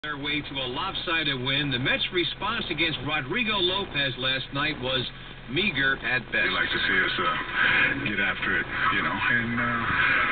Their way to a lopsided win. The Mets' response against Rodrigo Lopez last night was meager at best. They like to see us get after it, and